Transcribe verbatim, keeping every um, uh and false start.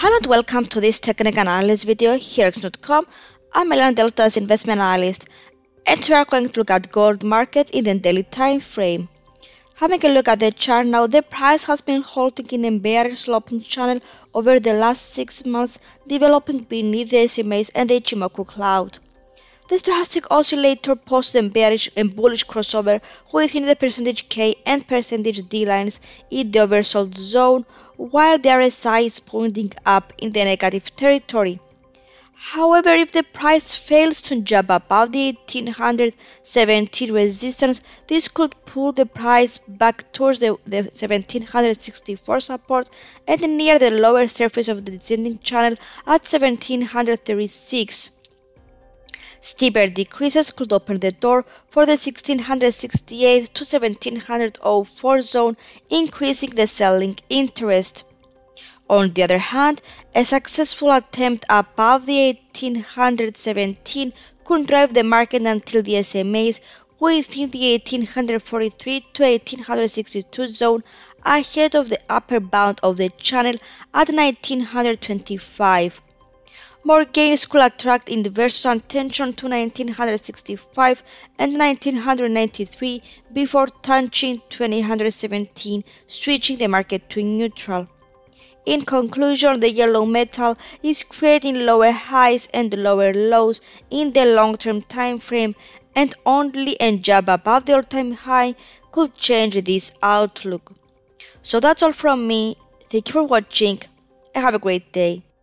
Hello and welcome to this technical analysis video here at dot com. I'm Elena Delta's investment analyst, and we are going to look at gold market in the daily time frame. Having a look at the chart now, the price has been holding in a bearish sloping channel over the last six months, developing beneath the S M As and the Ichimoku cloud. The stochastic oscillator posted a bearish and bullish crossover within the percentage K and percentage D lines in the oversold zone, while the R S I is pointing up in the negative territory. However, if the price fails to jump above the eighteen seventeen resistance, this could pull the price back towards the, the seventeen sixty-four support and near the lower surface of the descending channel at seventeen thirty-six. Steeper decreases could open the door for the sixteen sixty-eight to seventeen oh four zone, increasing the selling interest. On the other hand, a successful attempt above the eighteen seventeen could drive the market until the S M As within the eighteen forty-three to eighteen sixty-two zone, ahead of the upper bound of the channel at nineteen twenty-five. More gains could attract investors' attention to nineteen sixty-five and nineteen ninety-three before touching twenty seventeen, switching the market to neutral. In conclusion, the yellow metal is creating lower highs and lower lows in the long-term time frame, and only a jump above the all-time high could change this outlook. So that's all from me. Thank you for watching and have a great day.